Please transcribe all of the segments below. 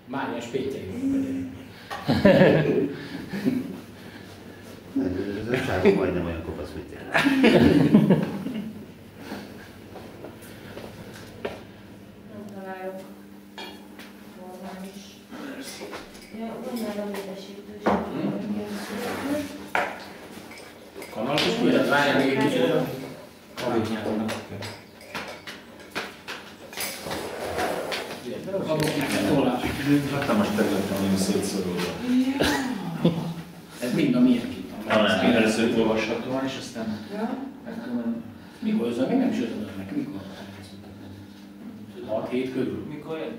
Máriás Péteri vagyok. Ez a sárga majdnem olyan kopasz, mint én. Nem találok normális. Ja, van már a védesítős. Kanalos küldött, várjál még egy kicsit. Kavényátonak. Hatalmas területen nagyon szétszorulva. Ez mind a miénk itt. Először olvashatóan, és aztán... Mikor ez még nem is jött neki, mikor? 6-7 körül. Mikor jönnek?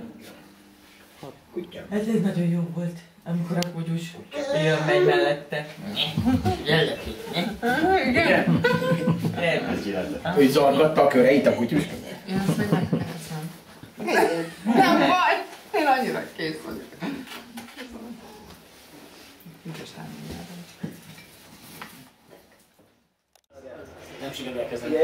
Ez nagyon jó volt, amikor a kutyus jön, megy mellette. Jöjjök itt. Igen? Ő zargatta a köreit a kutyus. Én azt meg megteszem. Nem baj, én annyira kész vagyok. Nem sikerül elkezdeni.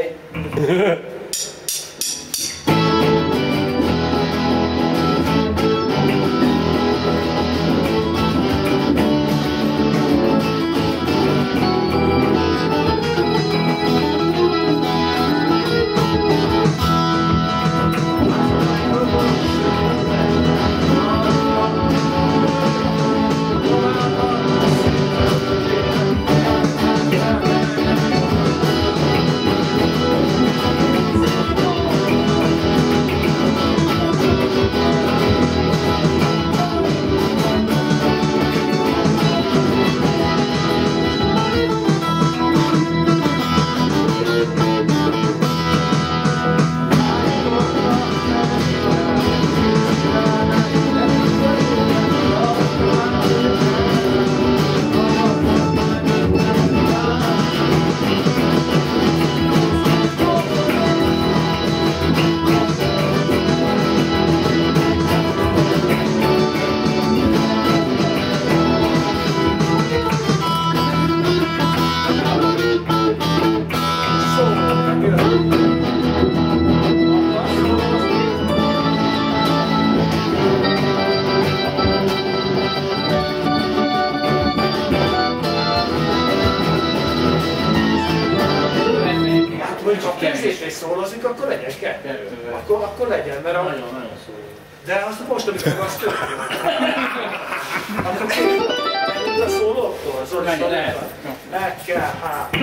Ha képzésre is szólózik, akkor legyen kettő. Akkor legyen, mert a... Nagyon szól. De azt most, amikor azt történik. Akkor menjünk a szólóktól, Zoli szólóktól. Meg kell, hát.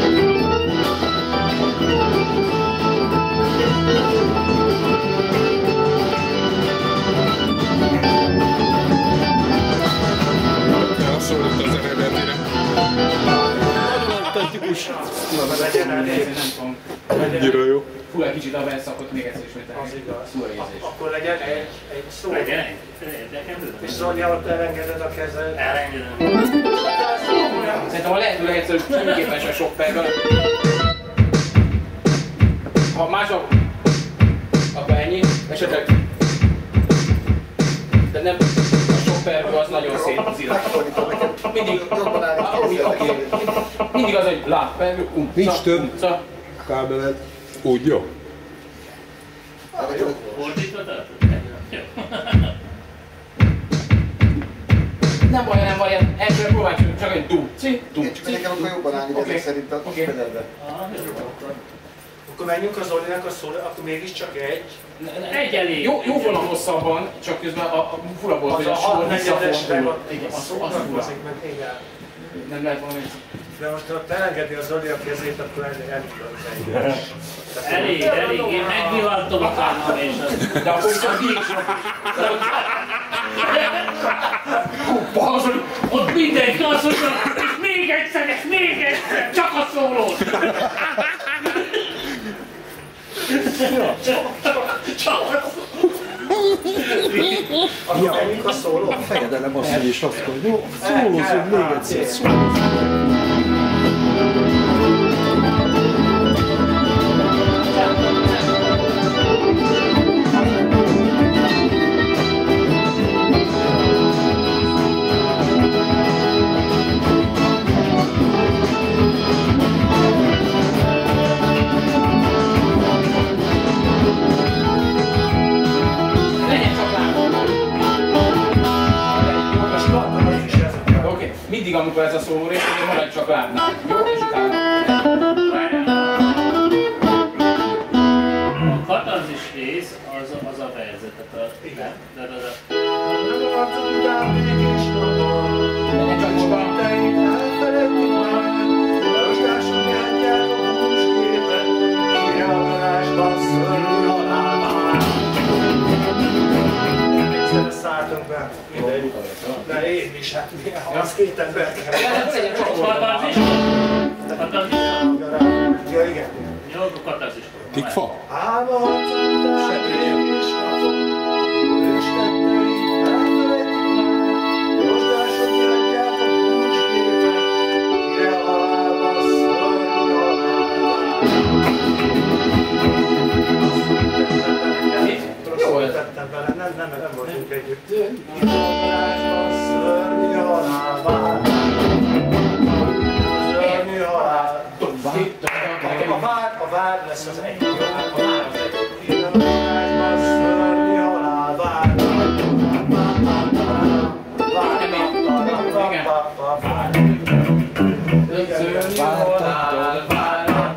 Elszólott az eredetére. Autentikus. Legyen elég. Annyira jó. Fú, egy kicsit a verszakot még egyszer ismételni. Az igaz. Szóraérzés. Akkor legyen egy szó. Legyen egy. És Zoli, ha te elengeded a kezed. Elengedem. Szerintem a lehető legegyszerűbb semmiképpen sem sok perga. Ha mások, akkor ennyi. Esetleg... De nem... A sok perga az nagyon szép az irat. Mindig az, hogy lát perga, Nincs több kábeled. Úgy jó? Fordítod? Nem baj, elsőre próbáljuk csak egy du-ci. Csak nekem akkor jobban állni ezek szerint a fedezbe. Akkor menjünk a Zolinak a szóló, akkor mégiscsak egy. Egy elég. Jó volna hosszabban, csak közben a fura volt, hogy a sor visszafordul. Igen, az fura. Nem lehet valami. De most ha elengedi a Zoli a kezét, akkor Elég. Én megvihaltom a kámmal és az... De akkor viszont így Bazd, ott mindenki azt mondja, és még egyszer, csak a szólót! Akkor menjünk a szóló. Fejedelem azt, hogy is azt mondja, jó, szólózunk még egyszer, szólózunk. legyen csak látom. mindig, amikor ez a szóló rész, hogy maradj csak lábnál. Jó? És utána... A katarzis rész az a fejezetet, nem? De az a... Legyen csak most van. Szálltunk be, mindegy. De én is, hát az két ember. Katarzis? Ja, igen. Jó, akkor katarzis. Tikfa? Nem voltunk együtt. Szörnyű halál vár. Szörnyű halál. A vár lesz az egy. Szörnyű halál vár. Szörnyű halál vár.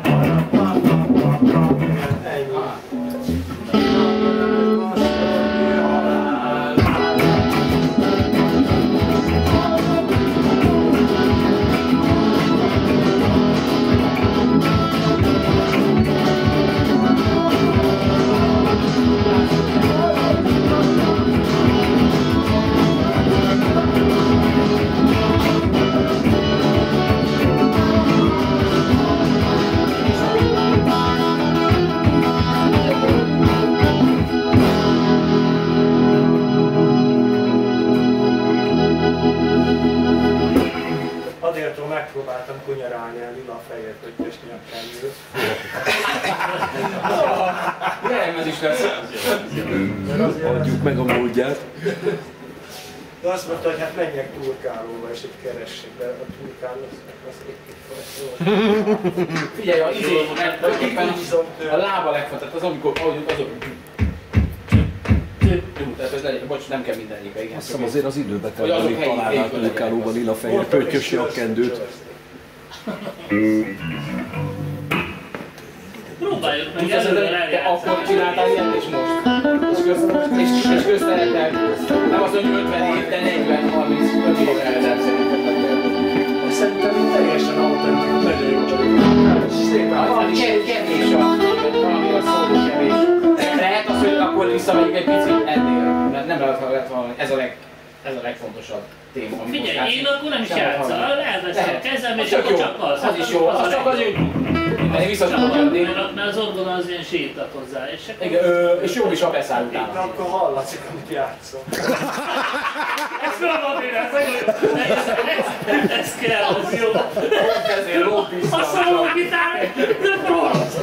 Megpróbáltam kunyarálni a lila fejet, hogy Pösnyi a kendő. Nem, ez is lesz. Adjuk meg a módját. De azt mondta, hogy hát menjek Turkálóba, és itt keressék, de a Turkáló az egy Figyelj, a lába legfontosabb, az amikor azok... Tehát ez legyen, bocs, nem kell mindenikbe, igen. Azt hiszem azért az időbe terülni találnál Turkálóba lila fejre, pöttyösi a kendőt. Próbáljuk meg Tudsz, te akkor csináltál ilyet és most. És köztelettel, nem az, hogy 50 év, de 40-35 évre elzett szerintem így teljesen autentikus, nagyon jó vagyok. Kevés valami a szóló kevés. Lehet az, hogy akkor visszamegyünk egy picit ennél, mert nem lehet valami, ez a legfontosabb téma. Figyelj, én akkor nem is játszol, elveszem a kezem, és akkor csak az. Az is jó, az csak az jó. Én vissza tudok jönni. Mert az orgona az ilyen sétak hozzá, és akkor... Igen, és jó is, ha beszáll utána. Akkor hallatszik, amit játszol. Ez valami ez kell, az jó. Ezért lobbiztam. A szólógitár, de rossz.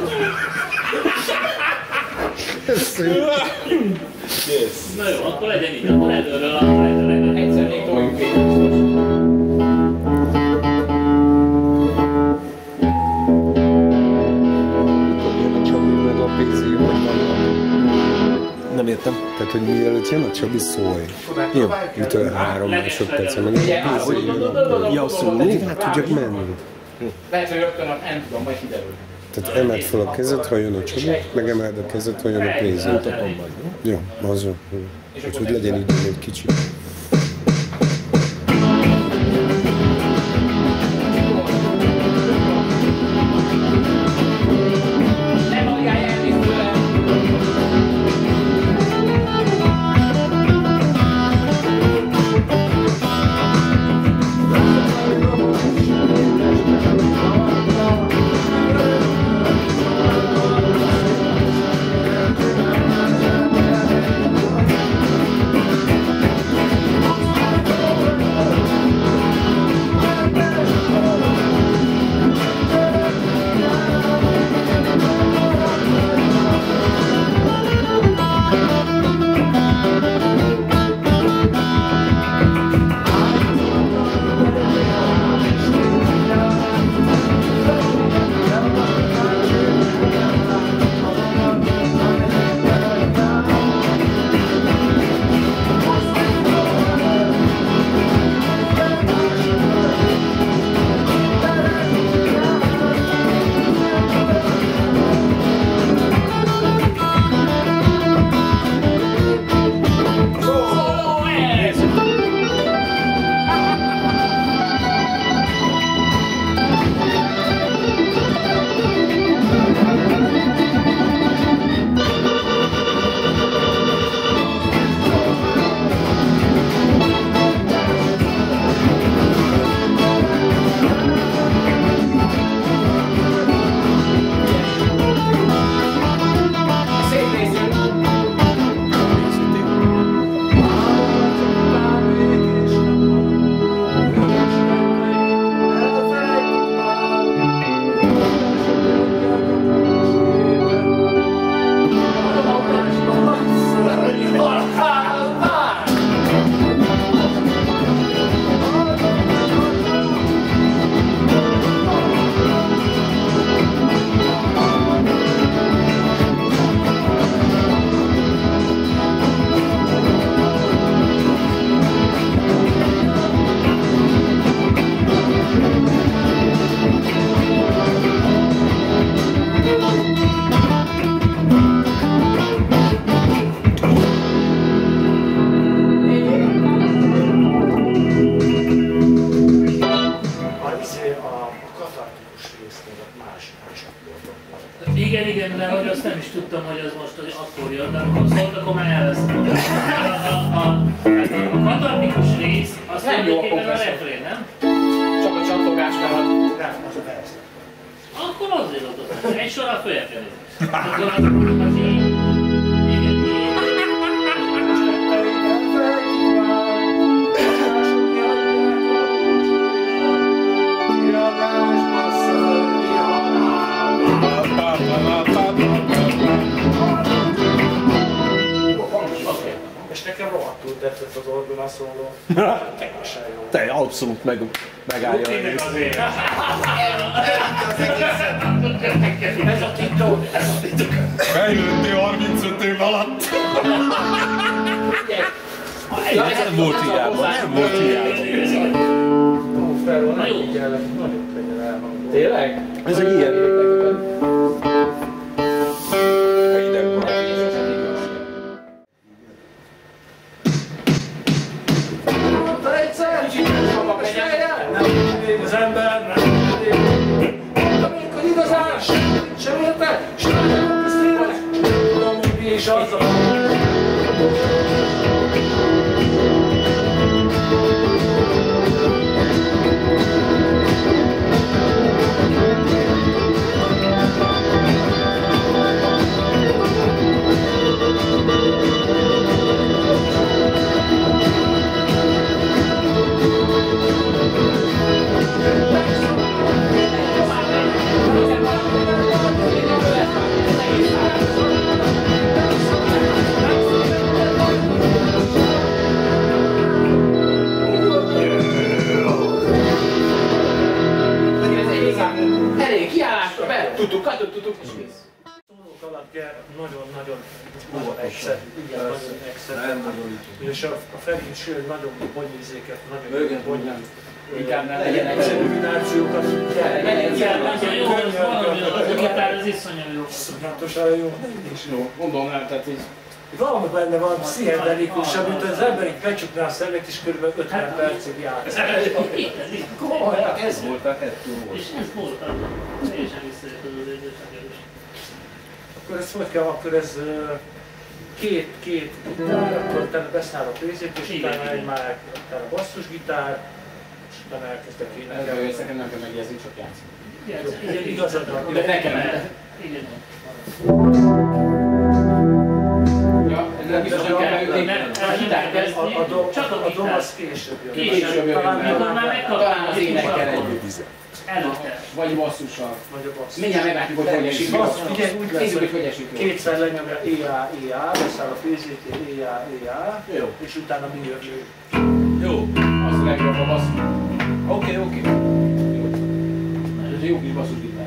Na jó, akkor legyen így, akkor előről a legyen. Egyszer még toljuk végig biztos. Nem értem. Tehát, hogy mielőtt jön a Csabi, szólj. Jó, mitől 3 másodpercen meg a PC jön. Ja, szólni? Hát tudjak menni. Lehet, hogy rögtön nem tudom, majd kiderül. Tehát emeld fel a kezed, ha jön a Csabi, meg emeld a kezed, ha jön a PC. Jó, az jó. Úgyhogy legyen időm egy kicsit. tudtam, hogy az most hogy akkor jön, de amikor szólt, akkor már elvesztem. A katartikus rész, az tulajdonképpen a refrén, nem? Csak a csatogás mellett. Nem, az a perc. Akkor azért adott. Egy sorral följebb kell nézni. Akkor az így... Igen, így. És nekem rohadtul tetszett az Orbina szóló. Teljesen jó. Te abszolút megállja a Tényleg részt. azért. Ez a titok, ez a titok. Fejlődtél 35 év alatt. Nem volt hiába, nem volt hiába. Ferro, nem így ellen, nagyobb legyen elhangolva. Tényleg? Ez egy ilyen. Hideg van. Az ember nem amikor igazán semmit sem érte, semmit ezt tényleg. Tudom, hogy mi is az a... Elég, kiállásra be! Tudtuk, és mész. Szólók alatt kell nagyon egyszerű, igen, nagyon egyszerű. És a Ferenc nagyon bonyízéket, nagyon bonyán. Inkább nem legyen egyszerű. Kombinációkat kell. Nagyon jó, az valami, az a gitár, az iszonyú jó. Szokatosan jó. És jó, mondom nem, tehát így... Valami benne van pszichedelikusabb, mint az ember így becsukná a szemét és kb. 50 percig játszik. Komolyan, ez volt a kettő volt. És ez volt az. Teljesen visszajött az időszakerős. Akkor ez hogy kell, akkor ez két gitár, akkor utána beszáll a pénzét, és utána egy már utána basszusgitár, és utána elkezdtek énekelni. Ez nekem nem kell megjegyezni, csak játszani. Igen, igazad van. De nekem nem. Igen. Ja, ez biztosan kell beütni. A gitár kezdni, Csak a A dom gitár. az később jön. Később jön, Mikor már talán az énekkel megkaptam. együtt. Előtte. Vagy basszussal. Vagy a bassz. Mindjárt meglátjuk, hogy hogy esik. Ugye úgy lesz, Nézzük, hogy esik. kétszer lenyomja EA, beszáll a pénzét, EA, Jó. és utána mi jön ő. Jó. Az a legjobb a basszus. Oké. Jó. Ez jó kis basszusgitár.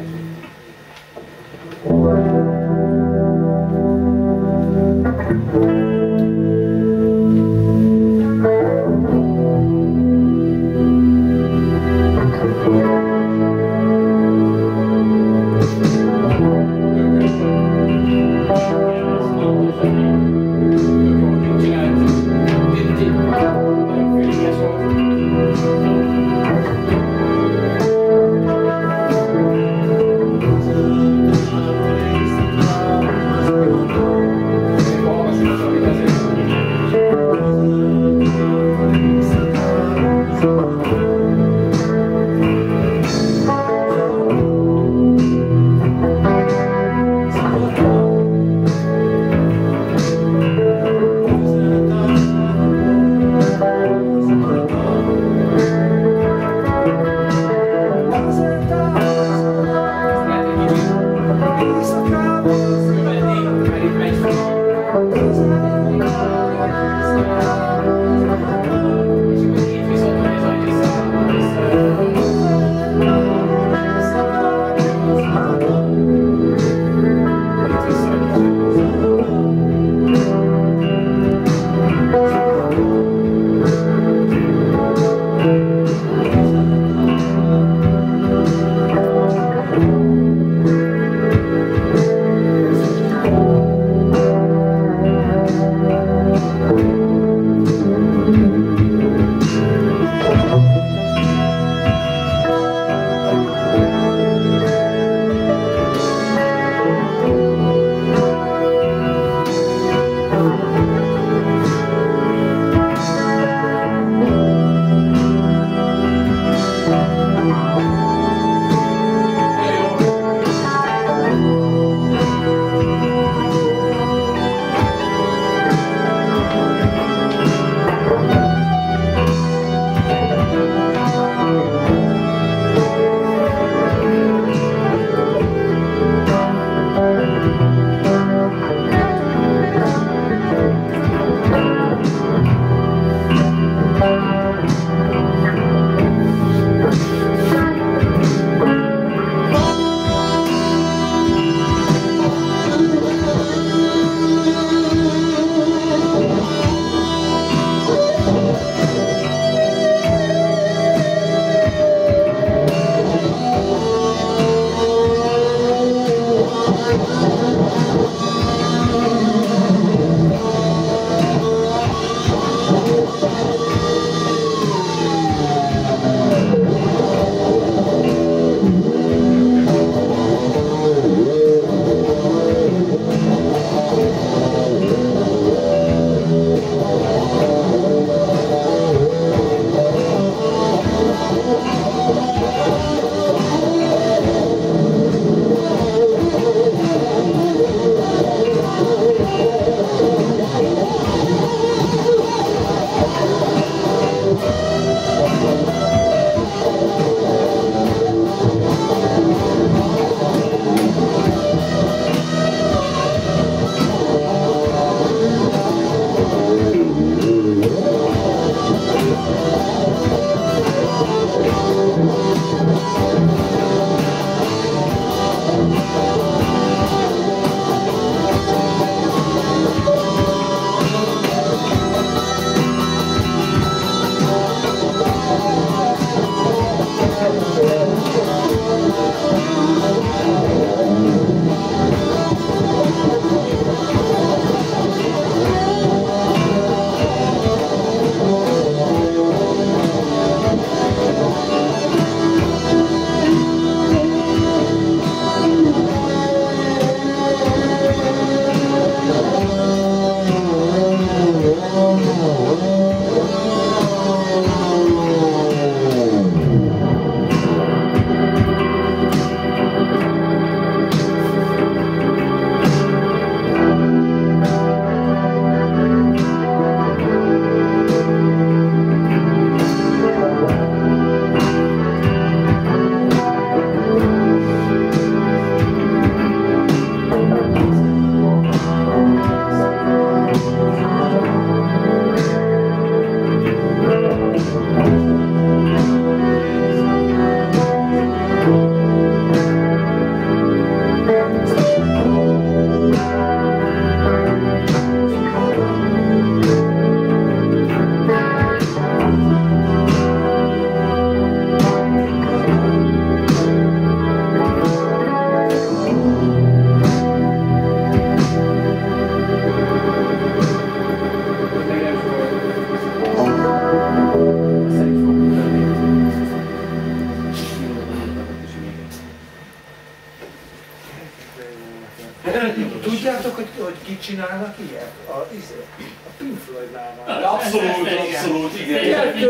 csinálnak ilyet? A Pink Floydnál. Abszolút, igen.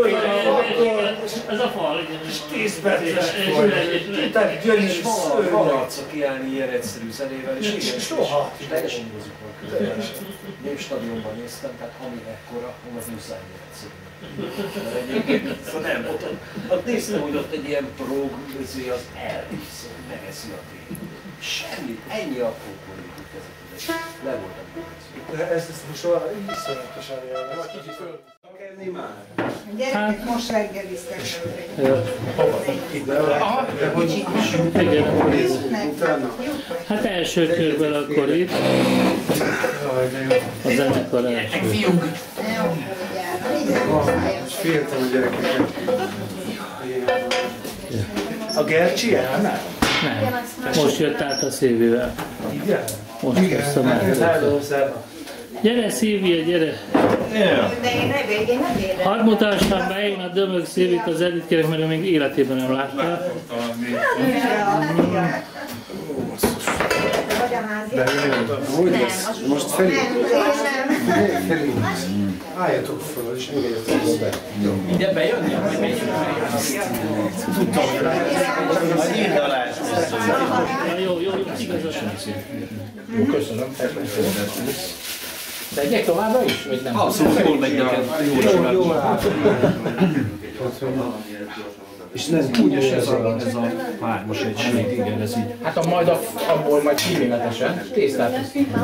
Ez a fal, igen. És 10 perces tehát gyönyörű szörnyű. Maradszak kiállni ilyen egyszerű zenével, és igen, soha. és teljesen muzikal. Népstadionban néztem, tehát ami ekkora, az muszáj egyszerű. Szóval nem, ott néztem, hogy ott egy ilyen prog, az elviszi, megeszi a tény. Semmi, ennyi apró politik ezek. Le voltam megesző. Ez most olyan iszonyatosan élve. Kicsit föl. Kenni már? Gyerekek, most reggeliztek. Hát első körben akkor itt. A zenekar első. Most féltem a gyerekeket. A Gercsi el? Nem. Nem. Most jött át a Szilvivel. Igen? Most hoztam át. Gyere Szilvia, gyere! Hadd mutassam be én a dömög Szilvit az Editkérek, mert ő még életében nem látta. De hogy lesz? Most Feri? Feri, álljatok föl, és engedjetek be. Mindjárt bejönni? Tudtam, hogy Jó, igazosan. jó, köszönöm. Tegyek továbbra is, vagy nem? Abszolút jól megy neked. Jó és nem úgy ez a hármas egység, igen, ez így. Hát abból majd kíméletesen tésztát teszünk.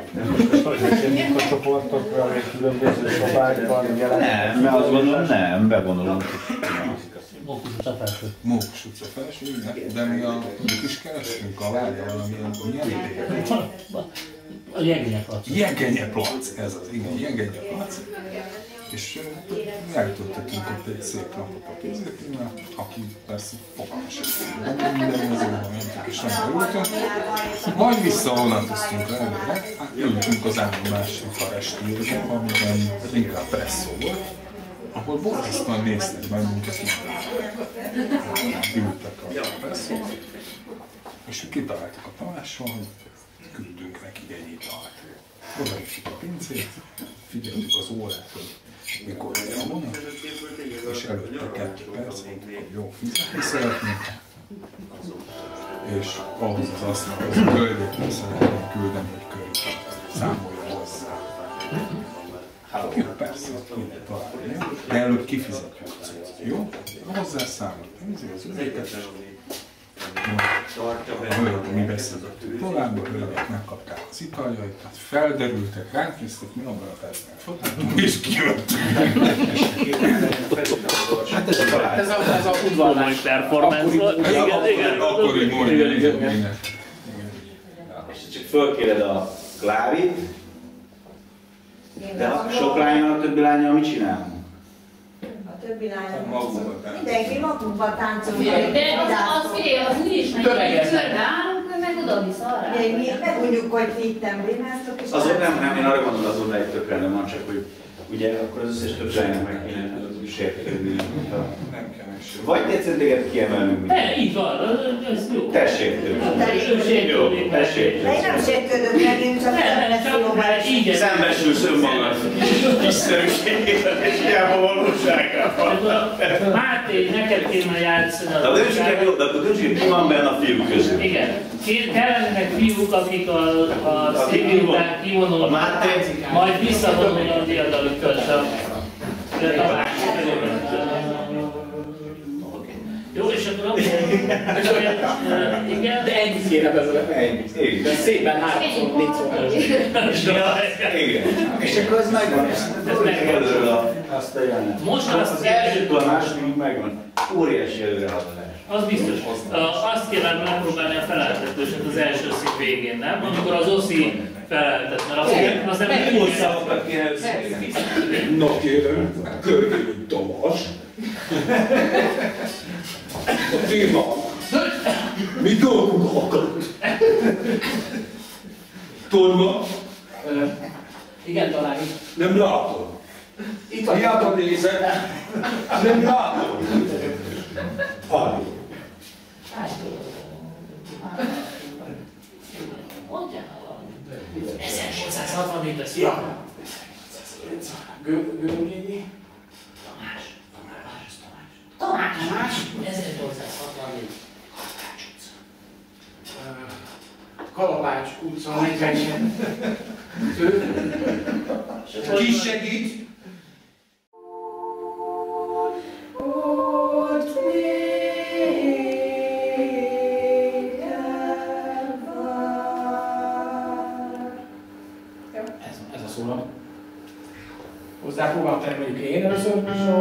A csoportokra, még különböző szobákban jelen. Nem, mert azt gondolom nem, bevonulunk. Mókus utca felső. Mókus utca felső, de mi is kerestünk a várja valamilyen milyen A Jegenyeplac. Jegenyeplac, ez az, igen, Jegenyeplac. És eltöltöttünk ott egy szép napot a Pézétimmel, aki persze fogalmas sem minden mozóban mentünk és nem örültünk. Majd visszavonatoztunk előre, hát ültünk az állomásra a restírben, amiben inkább presszó volt, ahol borzasztóan néztek bennünket, ültek a presszót, és kitaláltuk a Tamással, hogy küldünk neki egy italt. Odaütjük a pincét, figyeltük az órát, hogy mikor jön a vonat, és előtte 2 perc, hogy jó, fizetni szeretnénk. És ahhoz az asztalhoz a könyvét szeretnénk küldeni, hogy könyvét számolja hozzá. Hát 2 perc, mindent találni, de előbb kifizetjük az út. Jó? Hozzá számolt. Ez az üzetet. A hölgyek mi beszélgettünk tovább, a hölgyek megkapták az italjaikat, felderültek, ránk néztek, mi abban a percben fotóztunk, és kijöttünk. Hát ez a udvarlás performance volt. Igen. Akkor így mondja, igen. És csak fölkéred a Klárit, de a sok lányal, a többi lányal mit csinálunk? A többi lányok. Mindenki magunkban táncolunk. De az figyelj, az úgyis megy, hogy körbe állunk, meg oda-vissza arra. Mi megmondjuk, hogy ti itt emblémáztok, és Azon nem, én arra gondolom, az odáig tök rendben van, csak hogy ugye akkor az összes több zsájnak meg kéne az úgy sértődni. Nem kell mesélni. Vagy tetszett téged kiemelnünk. Így van, ez jó. Tessék tőle. Jó, tessék. de én nem sértődök meg, én csak Igen. Szembesülsz önmagad kiszerűségével és hiába valóságával. Máté, neked kéne játszani De akkor döntsük, ki van benne a fiúk közül. Igen. Kellenek fiúk, akik a Szilvi után kivonulnak, majd visszavonulnak a diadalüktől. Jó, és akkor igen. De ennyit kéne bezőle. De szépen 3-4 Igen. És akkor ez megvan. Ez megvan. Azt a jelenet. Most az elsőtől a másodikig megvan. Óriási előrehaladás. Az biztos. Azt kéne megpróbálni a feleltetőset az első szik végén, nem? Amikor az Oszi feleltet, mert az nem egy új szavakat kéne összeírni. Na kérem, Körvényi Tamás. A téma. Mi dolgunk akadt? Torma? Igen, talán itt. Nem látom. Itt hiába nézek. Nem látom. Hallj. Mondjál valamit. 1800 460 méter szület. Gőményi. Tamás. 1864. Kalapács utca 47. Ki segít? Ez a szólam. Hozzá próbálom tenni mondjuk én először.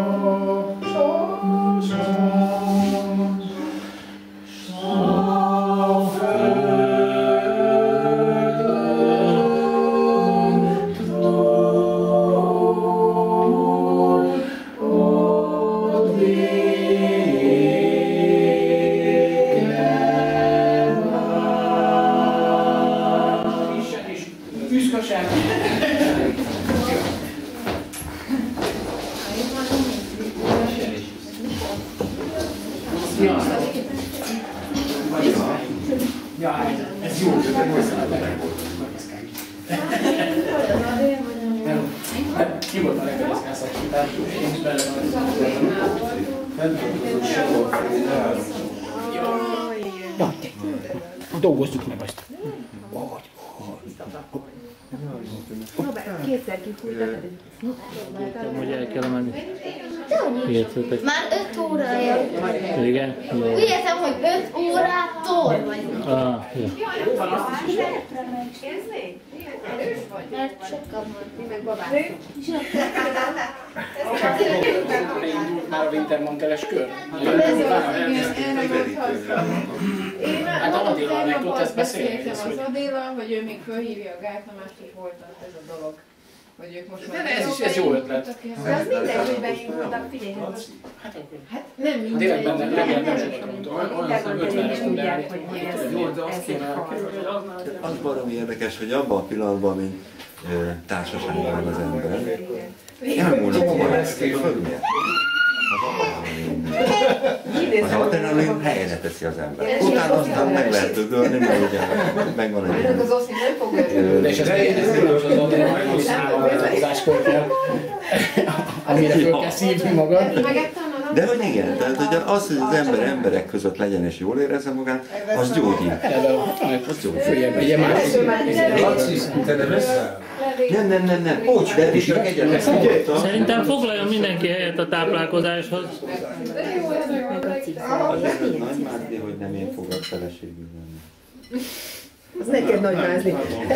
Ez jó, ki volt a legkevésbé szakítás? Én is bele van. Dolgozzuk meg azt. Kétszer kifújtad. Hogy el kell menni. Már 5 órája. Igen? Úgy értem, hogy 5 órától vagyunk. Jó. Mert sokkal van. Mi meg babák. Már a Wintermanteles kör. Hát a Adéla meg tudsz ezt beszélni. Az Adéla, hogy ő még fölhívja a Gál Tamást, hogy folytat ez a dolog. Hogy ők most már... Ez jó ötlet. De az mindegy, hogy beindultak, figyelj. Hát nem mindegy. Tényleg benne nem sokat mondtam. Olyan 50-es tudják, hogy Az baromi érdekes, hogy abban a pillanatban, mint társaságban van az ember, elmúlik hogy fölmért. Az adrenalin helyre teszi az ember. Utána aztán meg lehet dögölni, mert ugye megvan egy ilyen... De és ez különös az adrenalin szállózáskor kell, amire föl kell szívni magad. De hogy igen, tehát hogy az, hogy az ember emberek között legyen és jól érezze magát, az gyógyít. Az gyógyít. Nem. Bocs, de is csak egyetlen. Szerintem foglaljon mindenki helyet a táplálkozáshoz. Az nagy Máté, hogy nem én fogok feleségül lenni. Az neked nagy mázni.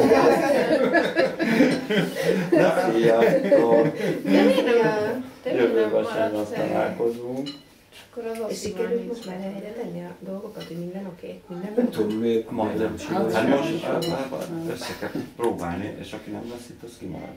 Na fiatal! Jövő vasárnap találkozunk. És sikerült most már helyre tenni a dolgokat, hogy minden oké? Nem tudom, miért majd nem csinálni. Hát most össze kell próbálni, és aki nem lesz itt, az kimarad.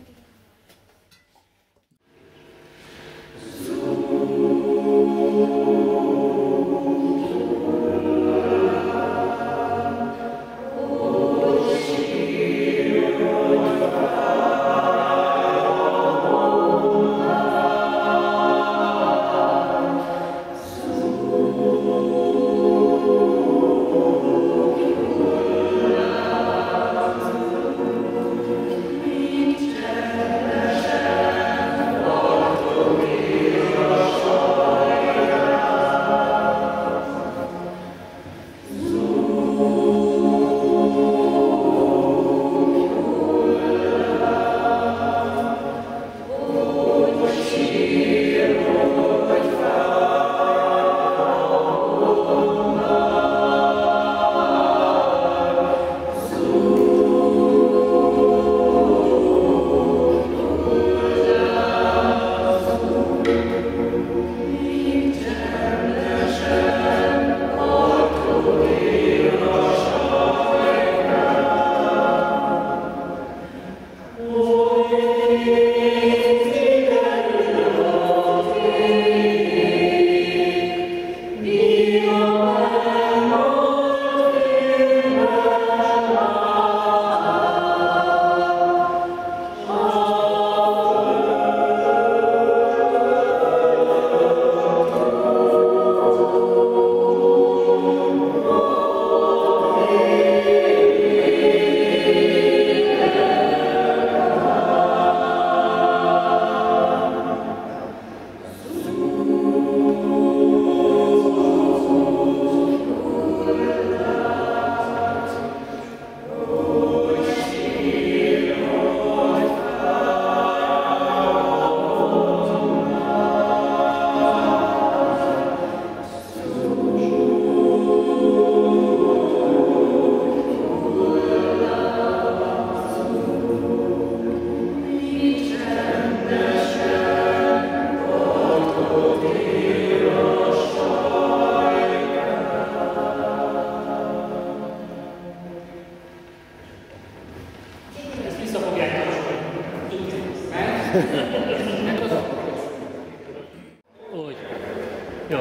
Úgy. Jó.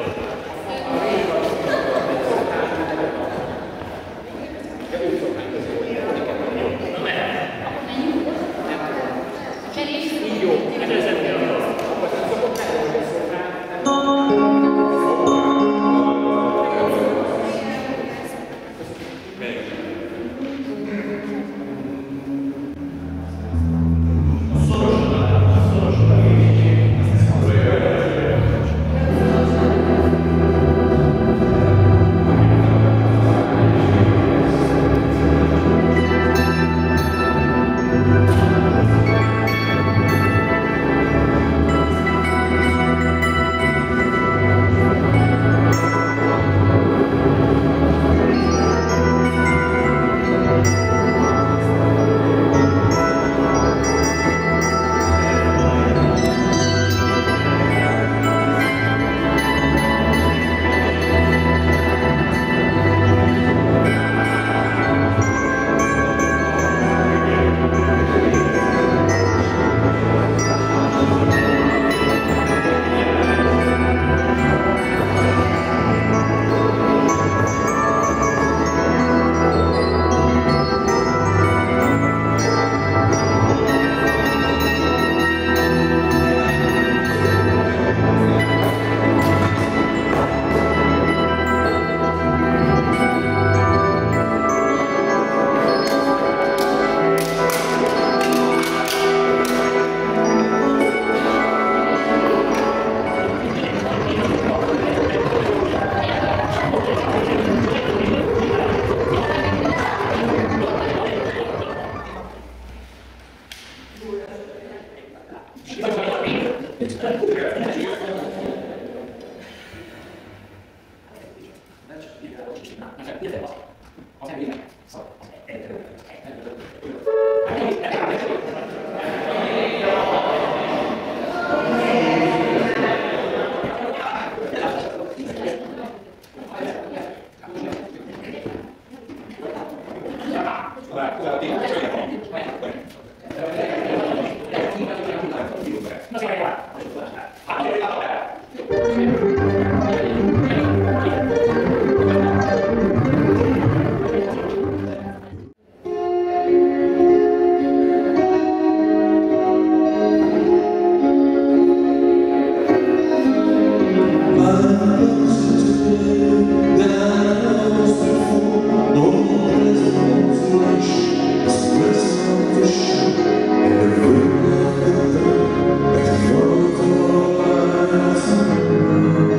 Thank you.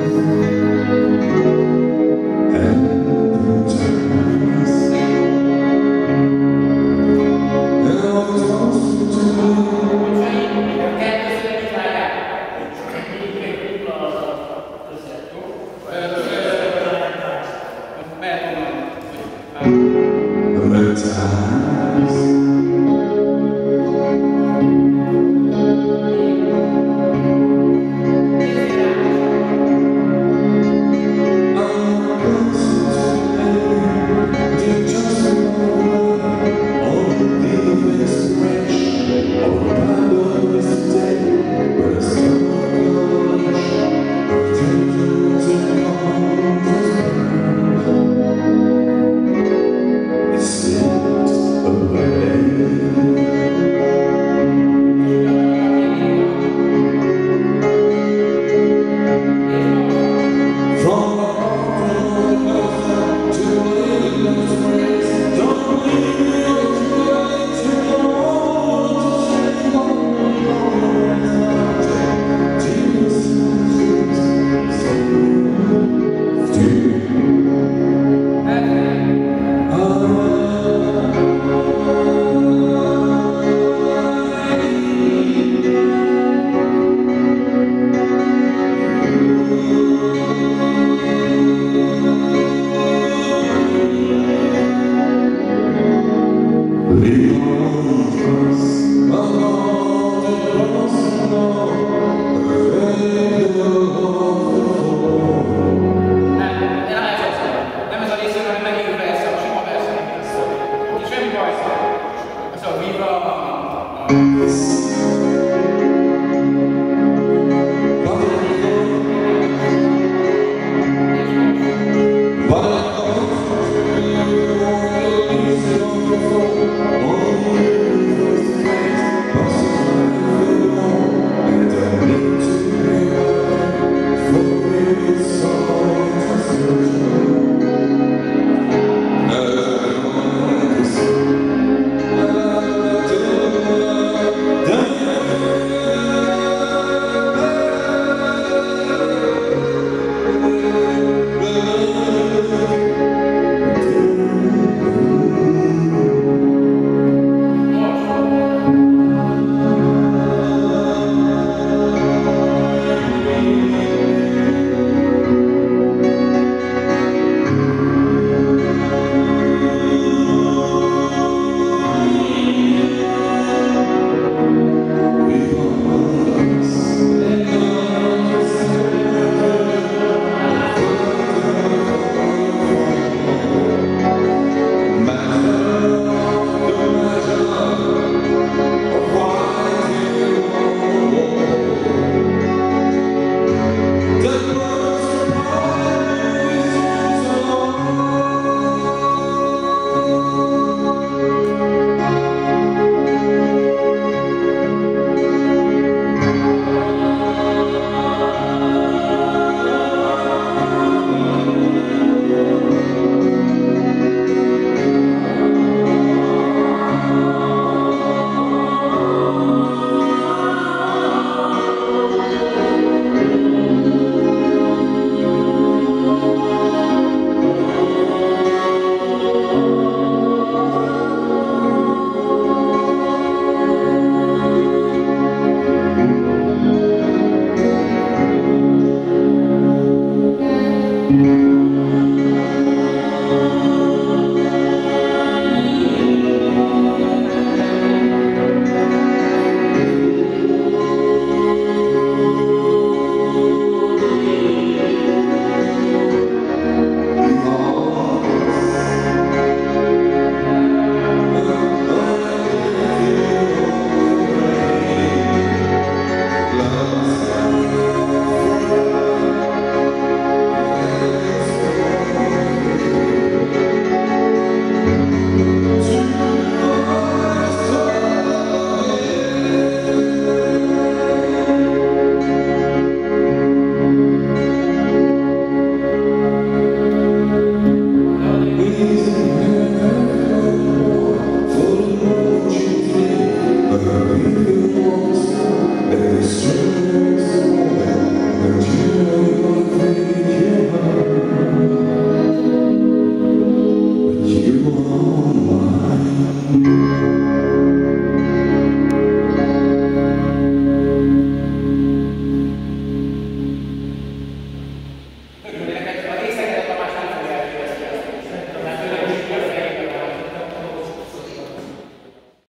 Thank you.